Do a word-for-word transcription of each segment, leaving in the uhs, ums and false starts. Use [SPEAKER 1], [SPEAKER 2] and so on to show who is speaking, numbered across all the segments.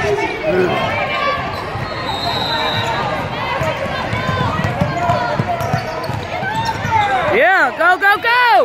[SPEAKER 1] Yeah, go, go, go!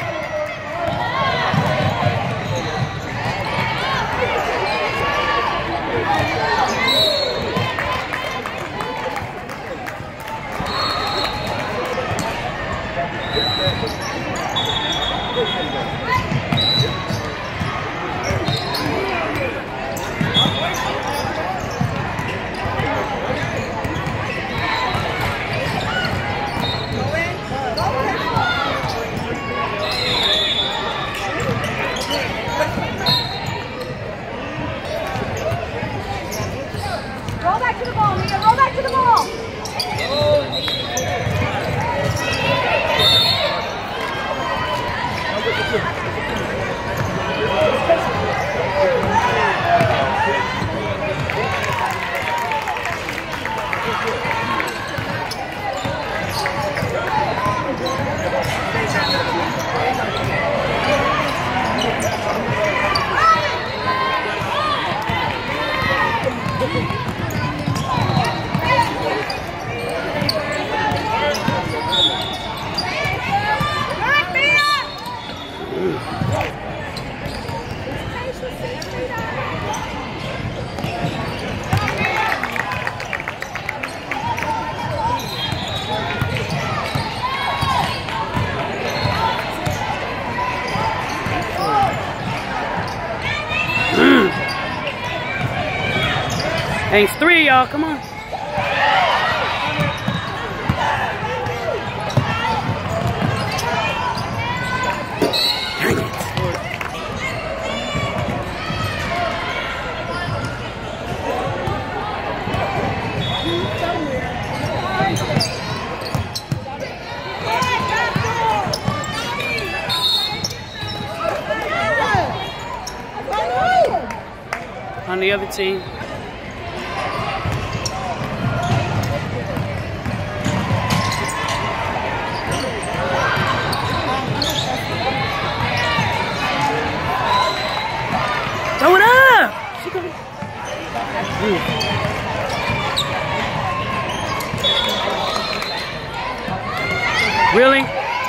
[SPEAKER 2] Roll back to the ball, Mia. Roll back to the ball.
[SPEAKER 1] Thanks, three, y'all. Come on. Dang it. On the other team. Throw it up! Really?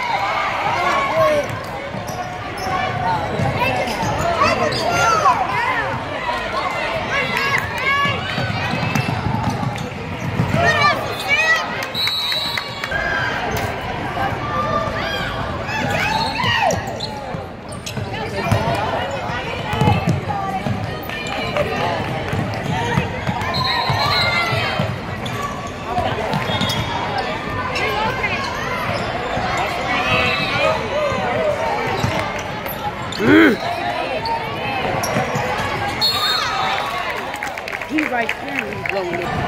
[SPEAKER 1] He's right there and he's blowing it.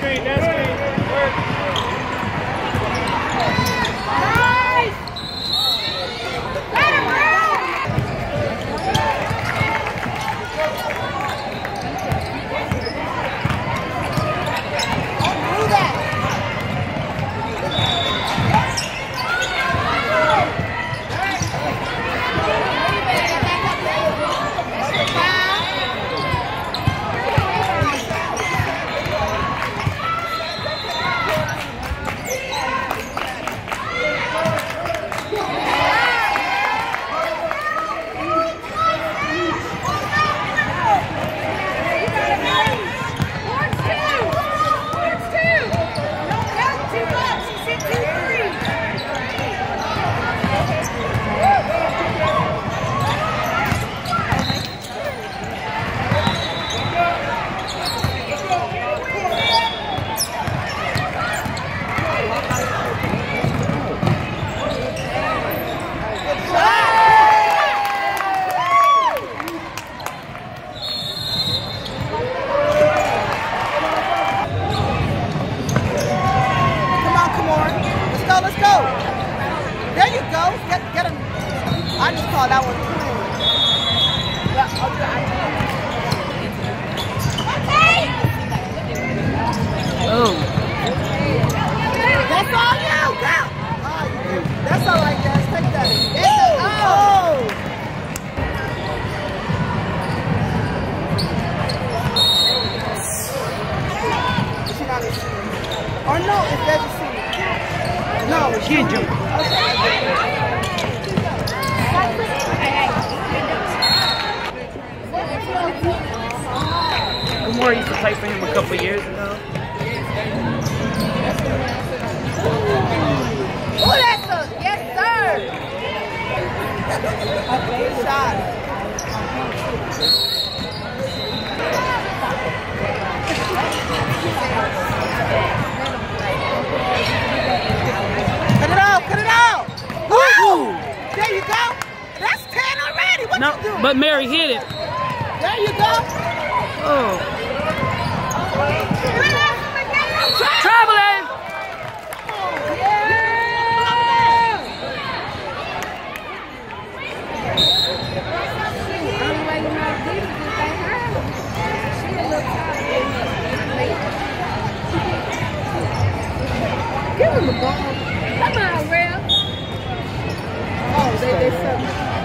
[SPEAKER 3] screen, that screen. Work.
[SPEAKER 2] Nice! Let him do that. Or no, if there's a seat. No,
[SPEAKER 1] She ain't jumping. Kumar used to play for him a couple years ago.
[SPEAKER 2] Oh, that's a yes, sir. Okay, shot. Cut it out, cut it out. Woo! There you go. That's ten already. What
[SPEAKER 1] No,
[SPEAKER 2] you doing?
[SPEAKER 1] but Mary hit it.
[SPEAKER 2] There you go.
[SPEAKER 1] Oh. Traveling.
[SPEAKER 2] Give him the ball. Come on, Real. Oh, they they suck.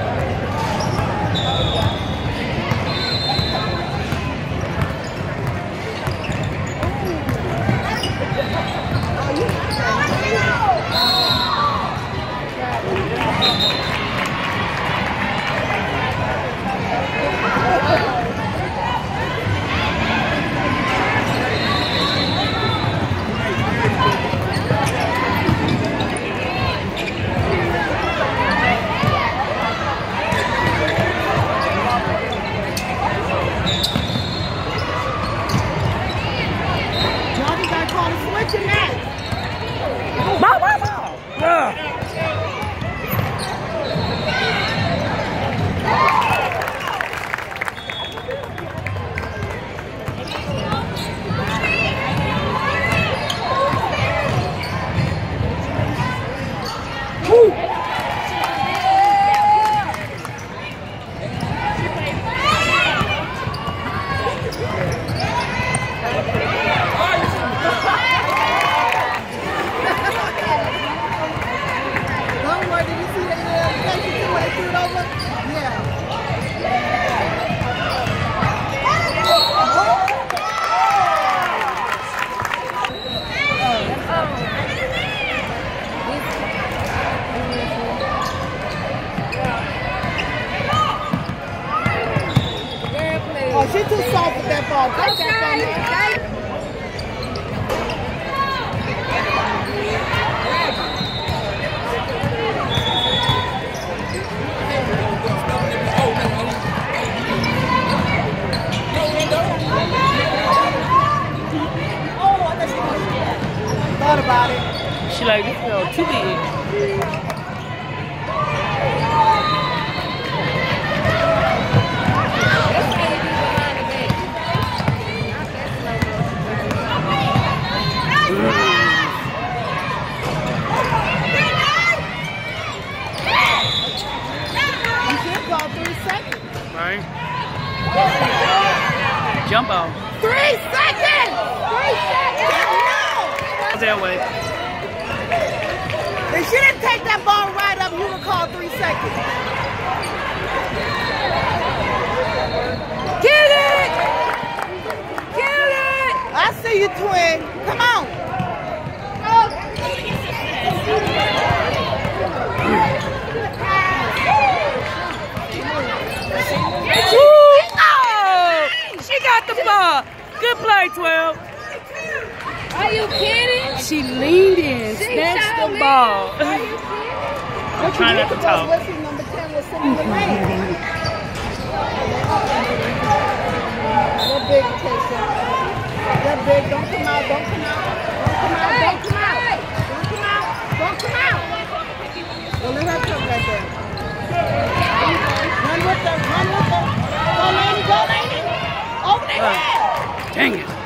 [SPEAKER 2] Oh, she's too soft with that ball. Take that from her. Thought about it.
[SPEAKER 1] She like, this girl too big.
[SPEAKER 2] seconds! Three seconds!
[SPEAKER 1] That way.
[SPEAKER 2] If she didn't take that ball right up, you would call three seconds. Get it! Get it! I see you, twin. Come on. Oh.
[SPEAKER 1] Oh! She got the ball. Good play, twelve.
[SPEAKER 2] Are you kidding?
[SPEAKER 1] She leaned in,
[SPEAKER 2] She
[SPEAKER 1] snatched the
[SPEAKER 2] showed
[SPEAKER 1] ball.
[SPEAKER 2] Are you kidding?
[SPEAKER 1] I'm trying not to talk.
[SPEAKER 2] What's his number ten was sitting in the lane? That big Tasha. That big. Don't come out. Don't come out. Don't come out. Don't come out. Don't come out. Don't come out. Well, let her come right there. Run with them. Run with them. Go, lady. Go, lady. Over the head.
[SPEAKER 1] Dang it.